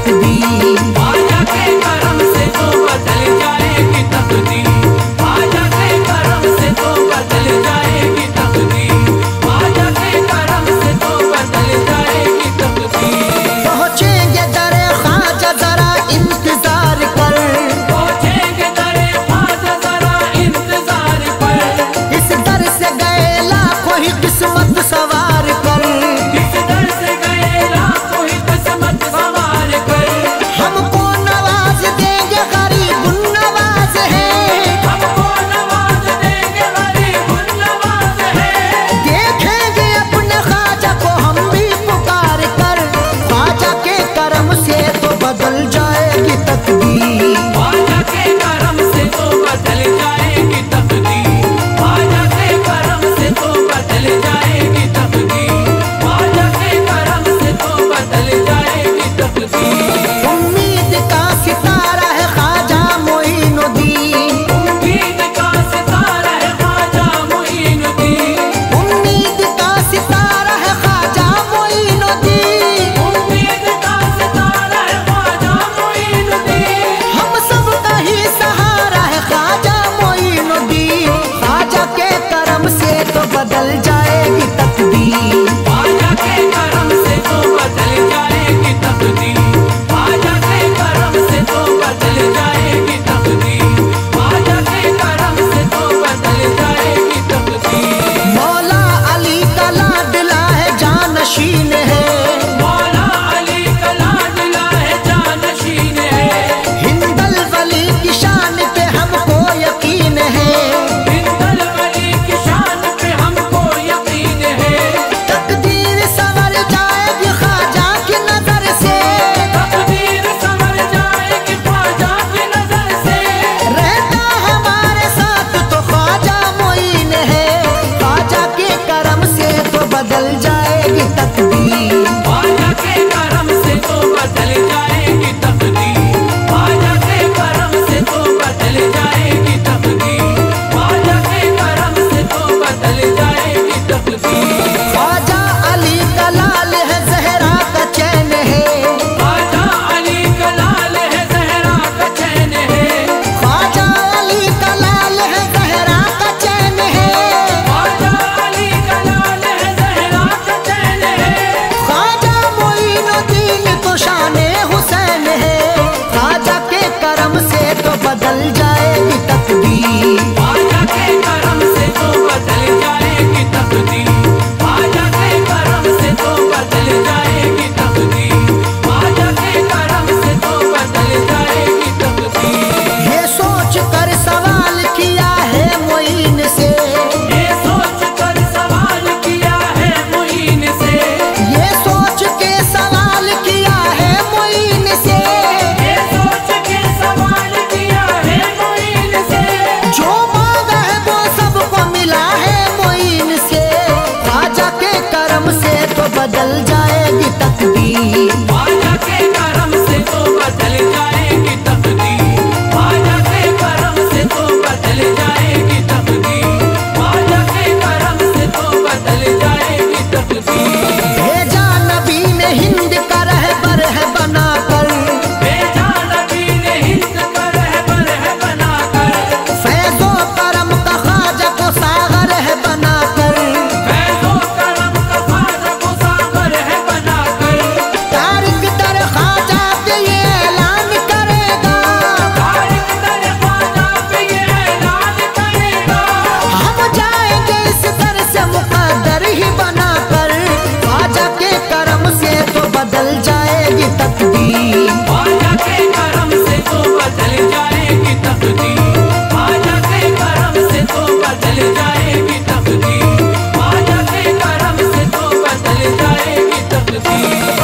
तकदीर। ख्वाजा के करम से तो बदल जाएगी तकदीर, ख्वाजा के करम से तो बदल जाएगी तकदीर, ख्वाजा के करम से तो बदल जाएगी तकदीर। पहुँचेंगे दरे ख्वाजा जरा इंतजार कर, पहुँचेंगे दरे ख्वाजा जरा इंतजार कर, इस दर से गए लाखों ही किस्मत सवार कर, इस दर से गए लाखों ही किस्मत सवार कर। हमको नवाज देंगे गरीब नवाज है, हमको नवाज देंगे गरीब नवाज है, देखेंगे अपने ख्वाजा को हम भी पुकार कर, ख्वाजा के करम से तो बदल जाएगी तकदीर। ख्वाजा के करम से तो बदल जाएगी तकदीर, ख्वाजा के करम से तो बदल जाएगी तकदीर, ख्वाजा के करम से तो बदल जाएगी तकदीर। उम्मीद का सितारा है ख्वाजा मोइनुद्दीन, उम्मीद का सितारा है ख्वाजा मोइनुद्दीन, उम्मीद का सितारा है ख्वाजा मोइनुद्दीन, उम्मीद का सितारा है ख्वाजा मोइनुद्दीन। हम सब का ही सहारा है ख्वाजा मोइनुद्दीन, ख्वाजा के करम से तो बदल जाएगी तकदीर। ख्वाजा के करम से तो बदल जाएगी तकदीर, ख्वाजा के करम से तो बदल जाएगी तकदीर, ख्वाजा के करम से तो बदल जाएगी तकदीर। मौला अली का लाडला है जानशीन है, मौला अली का लाडला है जानशीन है, हिंदल वली की शान पे हमको यकीन है, हिंदल वली की शान पे हमको यकीन है। तकदीर संवर जाएगी ख्वाजा की नजर से, तकदीर संवर जाएगी ख्वाजा की नजर से, रहता हमारे साथ तो ख्वाजा मोइन है, ख्वाजा के करम से तो बदल जाएगी तकदीर। ख्वाजा के करम से तो बदल जाएगी तकदीर, ख्वाजा के करम से तो बदल जाएगी तकदीर, ख्वाजा के करम से तो बदल जाएगी तकदीर। ख्वाजा अली का लाल है जहरा का चैन है, ख्वाजा अली का लाल है जहरा का चैन है, ख्वाजा अली का लाल है जहरा का चैन है, ख्वाजा अली का लाल है जहरा का चैन है, ख्वाजा मोइनुद्दीन तो शाने हुसैन है, ख्वाजा के करम से तो बदल जाएगी तकदीर। ख्वाजा के करम से तो बदल जाएगी तकदीर, ख्वाजा के करम से तो बदल जाएगी तकदीर, ख्वाजा के करम से तो बदल जाएगी तकदीर। ये सोच कर सवाल किया है मोइन से, ये सोच कर सवाल किया है मुइन से, ये सोच के सवाल किया है मोइन से, ये सोच के सवाल किया है मुइन से, जो मांगा है वो सबको मिला है मोइन से, ख्वाजा के करम से तो बदल जाएगी तकदीर। ख्वाजा के करम से तो बदल जाएगी तकदीर, ख्वाजा के करम से तो बदल जाएगी तकदीर, ख्वाजा के करम से तो बदल जाएगी तकदीर। भेजा नबी ने हिंद का रहबर है बनाकर, भेजा नबी ने हिंद का रहबर है बनाकर, फैज़ो करम का ख्वाजा को सागर है बनाकर, फैज़ो करम का ख्वाजा को सागर है बनाकर, तारिक दर ख्वाजा पे ये ऐलान करेगा, तारिक दर ख्वाजा पे ये ऐलान करेगा। हम जाएंगे इस दर से मुकद्दर ही बनाकर, ख्वाजा के करम से तो बदल जाएगी तकदीर। ख्वाजा के करम से तो बदल जाएगी तकदीर, ख्वाजा के करम से तो बदल जाएगी तकदीर, ख्वाजा के करम से तो बदल जाएगी तकदीर।